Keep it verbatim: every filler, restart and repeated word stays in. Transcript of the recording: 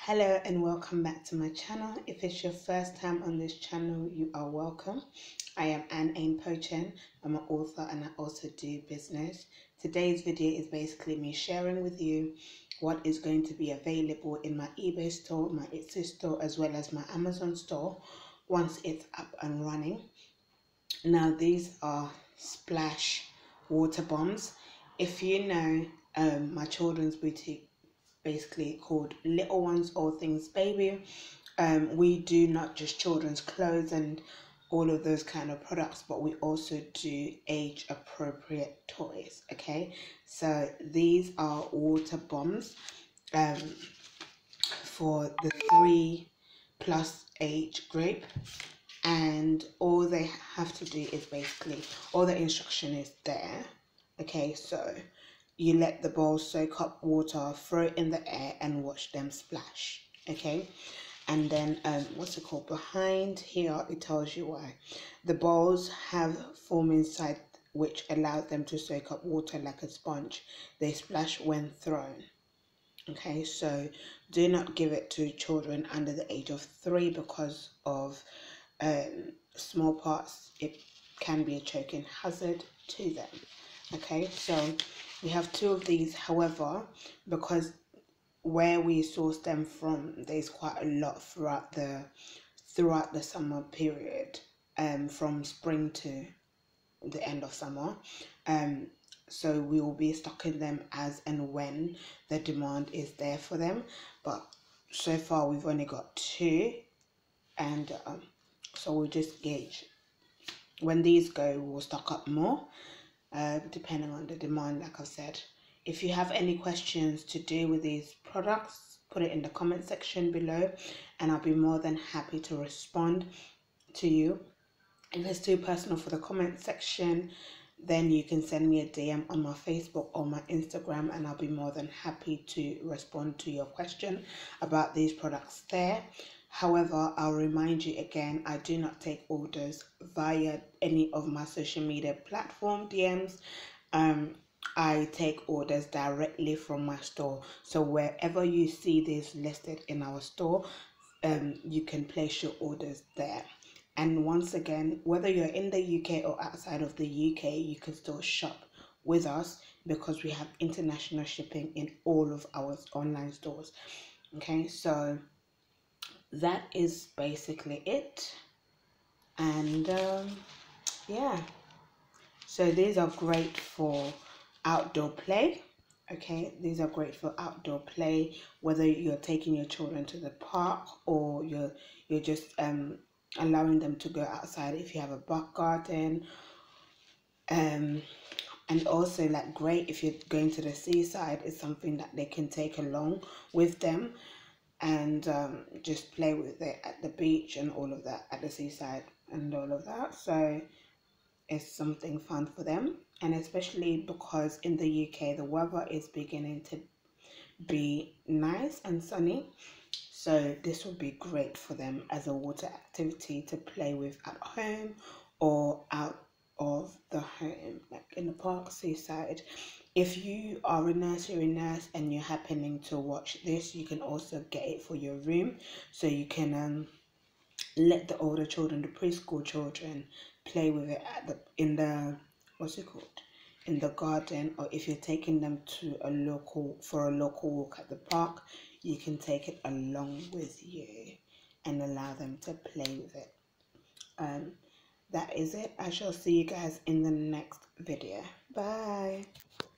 Hello and welcome back to my channel. If it's your first time on this channel, you are welcome. I am A H P. I'm an author and I also do business. Today's video is basically me sharing with you what is going to be available in my eBay store, my Etsy store, as well as my Amazon store once it's up and running. Now these are splash water bombs. If you know um, my children's boutique, basically called Little Ones All Things Baby, um, we do not just children's clothes and all of those kind of products, but we also do age appropriate toys. Okay, so these are water bombs um, for the three plus age group, and all they have to do is basically, all the instruction is there. Okay, so you let the bowl soak up water, throw it in the air and watch them splash. Okay, and then um what's it called, behind here it tells you why. The bowls have foam inside which allows them to soak up water like a sponge. They splash when thrown. Okay, so do not give it to children under the age of three because of um small parts. It can be a choking hazard to them. Okay, so we have two of these. However, because where we source them from, there's quite a lot throughout the throughout the summer period, um from spring to the end of summer, um so we will be stocking them as and when the demand is there for them. But so far we've only got two, and um, so we'll just gauge. When these go, we'll stock up more, uh, depending on the demand, like I've said. If you have any questions to do with these products, put it in the comment section below and I'll be more than happy to respond to you. If it's too personal for the comment section, then you can send me a D M on my Facebook or my Instagram and I'll be more than happy to respond to your question about these products there. However, I'll remind you again, I do not take orders via any of my social media platform D Ms. Um, I take orders directly from my store. So wherever you see this listed in our store, um, you can place your orders there. And once again, whether you're in the U K or outside of the U K, you can still shop with us because we have international shipping in all of our online stores. Okay, so that is basically it. And um, yeah, so these are great for outdoor play. Okay, these are great for outdoor play, whether you're taking your children to the park or you're you're just um allowing them to go outside if you have a back garden, um and also like great if you're going to the seaside. It's something that they can take along with them and um, just play with it at the beach and all of that, at the seaside and all of that. So it's something fun for them, and especially because in the U K the weather is beginning to be nice and sunny, so this will be great for them as a water activity to play with at home or out of the home, like in the park, seaside. If you are a nursery nurse and you're happening to watch this, you can also get it for your room, so you can um let the older children, the preschool children, play with it at the in the what's it called in the garden. Or if you're taking them to a local for a local walk at the park, you can take it along with you and allow them to play with it. Um that is it. I shall see you guys in the next video. Bye.